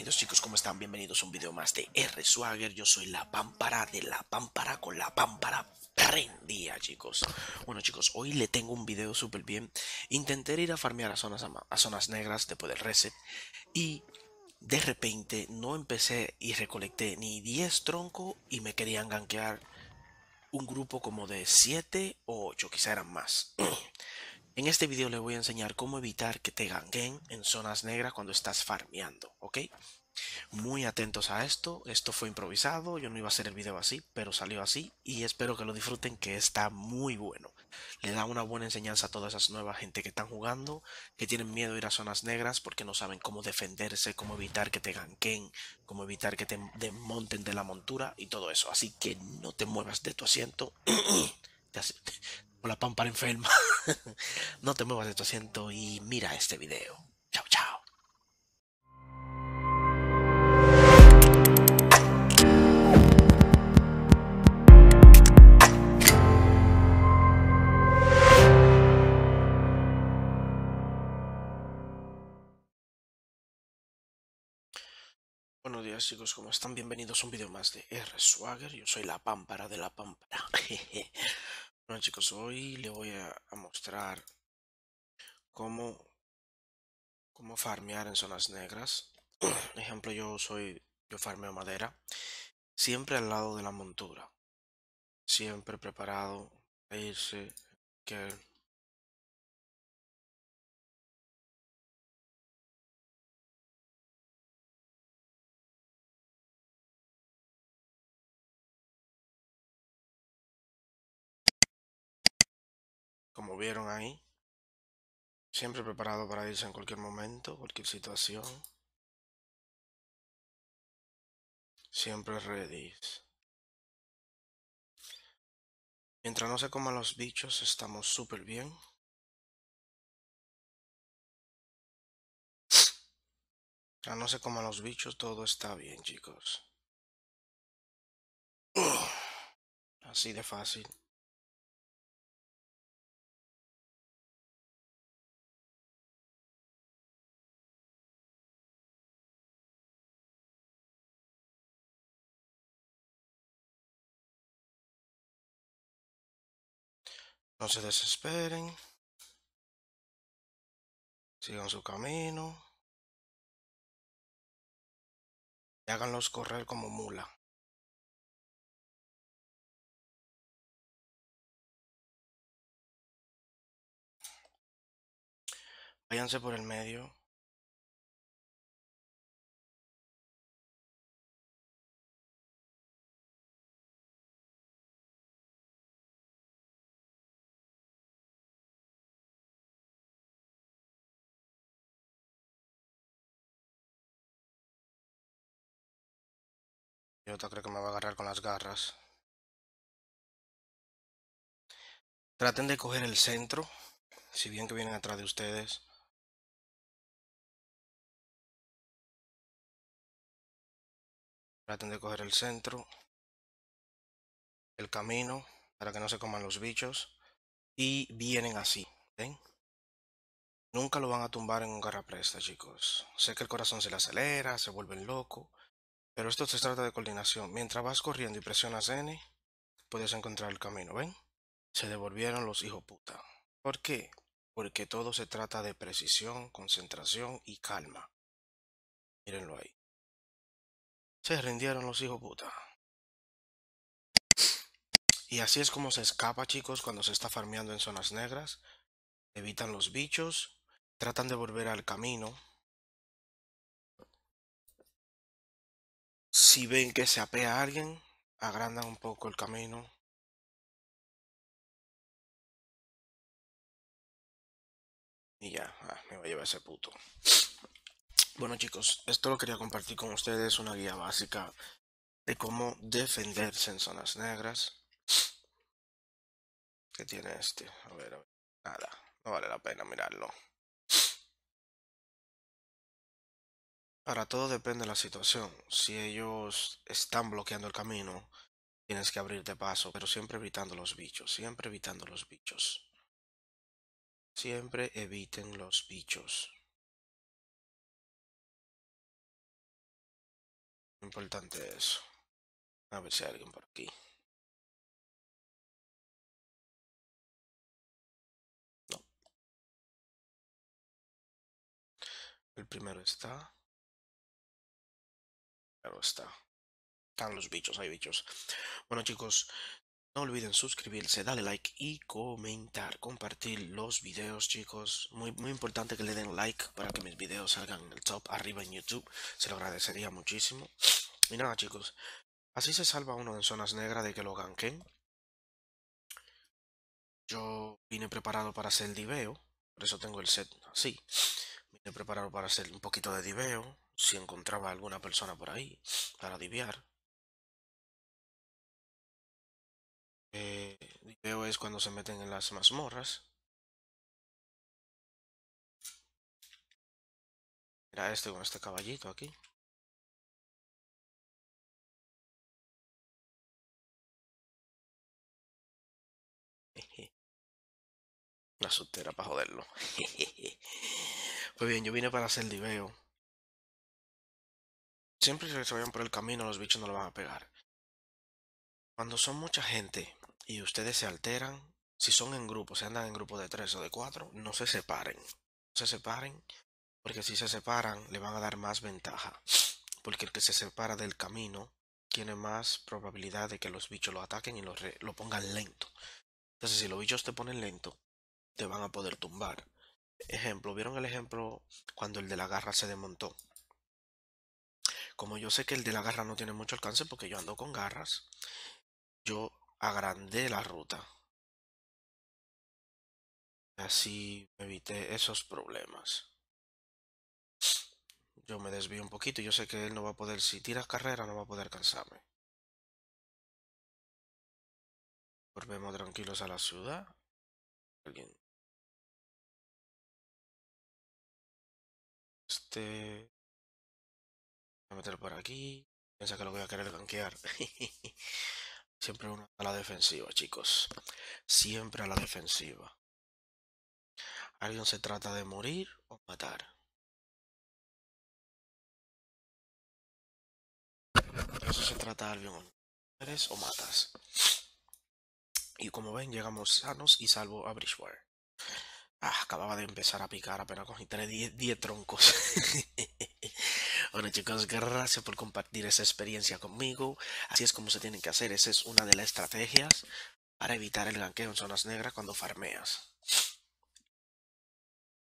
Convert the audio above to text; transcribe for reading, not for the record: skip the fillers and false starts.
Bienvenidos chicos, ¿cómo están? Bienvenidos a un video más de R-Swagger. Yo soy la pámpara de la pámpara con la pámpara prendida, chicos. Bueno chicos, hoy le tengo un video súper bien. Intenté ir a farmear a zonas negras después del reset y de repente no empecé y recolecté ni 10 troncos y me querían gankear un grupo como de 7 o 8, quizá eran más. En este video les voy a enseñar cómo evitar que te ganquen en zonas negras cuando estás farmeando, ¿ok? Muy atentos a esto, esto fue improvisado, yo no iba a hacer el video así, pero salió así y espero que lo disfruten, que está muy bueno. Le da una buena enseñanza a toda esa nueva gente que están jugando, que tienen miedo de ir a zonas negras porque no saben cómo defenderse, cómo evitar que te ganquen, cómo evitar que te desmonten de la montura y todo eso. Así que no te muevas de tu asiento. Con la pámpara enferma. No te muevas de tu asiento y mira este video. Chao, chao. Buenos días chicos, ¿cómo están? Bienvenidos a un video más de R-Swagger. Yo soy la pámpara de la pámpara. Bueno chicos, hoy les voy a mostrar cómo, cómo farmear en zonas negras. Ejemplo, yo farmeo madera. Siempre al lado de la montura. Siempre preparado a irse. Que como vieron ahí. Siempre preparado para irse en cualquier momento, cualquier situación. Siempre ready. Mientras no se coman los bichos, estamos súper bien. Mientras no se coman los bichos, todo está bien, chicos. Así de fácil. No se desesperen. Sigan su camino. Y háganlos correr como mula. Váyanse por el medio. Yo creo que me va a agarrar con las garras. Traten de coger el centro. Si bien que vienen atrás de ustedes. Traten de coger el centro. El camino. Para que no se coman los bichos. Y vienen así. ¿Ven? Nunca lo van a tumbar en un garrapresta, chicos. Sé que el corazón se le acelera, se vuelven loco. Pero esto se trata de coordinación. Mientras vas corriendo y presionas N, puedes encontrar el camino, ¿ven? Se devolvieron los hijos puta. ¿Por qué? Porque todo se trata de precisión, concentración y calma. Mírenlo ahí. Se rindieron los hijos puta. Y así es como se escapa, chicos, cuando se está farmeando en zonas negras. Evitan los bichos, tratan de volver al camino. Si ven que se apea alguien, agrandan un poco el camino. Y ya, me va a llevar ese puto. Bueno chicos, esto lo quería compartir con ustedes, una guía básica de cómo defenderse en zonas negras. ¿Qué tiene este? A ver, nada, no vale la pena mirarlo. Ahora todo depende de la situación. Si ellos están bloqueando el camino, tienes que abrirte paso, pero siempre evitando los bichos, siempre evitando los bichos. Siempre eviten los bichos. Importante eso. A ver si hay alguien por aquí. No, el primero está. Claro está. Están los bichos, hay bichos. Bueno, chicos, no olviden suscribirse, darle like y comentar, compartir los videos, chicos. Muy importante que le den like para que mis videos salgan en el top arriba en YouTube. Se lo agradecería muchísimo. Y nada, chicos, así se salva uno en zonas negras de que lo ganquen. Yo vine preparado para hacer el diveo, por eso tengo el set así. Vine preparado para hacer un poquito de diveo, si encontraba alguna persona por ahí para divear. Diveo es cuando se meten en las mazmorras. Mira este con este caballito aquí. Una sutera para joderlo. Pues bien, yo vine para hacer el diveo. Siempre que se vayan por el camino, los bichos no lo van a pegar. Cuando son mucha gente y ustedes se alteran, si son en grupo, se andan en grupo de 3 o de 4, no se separen. No se separen, porque si se separan, le van a dar más ventaja. Porque el que se separa del camino tiene más probabilidad de que los bichos lo ataquen y lo pongan lento. Entonces, si los bichos te ponen lento, te van a poder tumbar. Ejemplo, ¿vieron el ejemplo cuando el de la garra se desmontó? Como yo sé que el de la garra no tiene mucho alcance porque yo ando con garras, yo agrandé la ruta. Así evité esos problemas. Yo me desvío un poquito y yo sé que él no va a poder, si tira carrera, no va a poder alcanzarme. Volvemos tranquilos a la ciudad. Alguien. Voy a meter por aquí. Piensa que lo voy a querer gankear. Siempre uno a la defensiva, chicos. Siempre a la defensiva. Alguien se trata de morir o matar. Eso se trata de alguien. Eres o matas. Y como ven, llegamos sanos y salvos a Bridgewater. Acababa de empezar a picar, apenas cogí 10 troncos. Bueno chicos, gracias por compartir esa experiencia conmigo. Así es como se tienen que hacer. Esa es una de las estrategias para evitar el ganqueo en zonas negras cuando farmeas.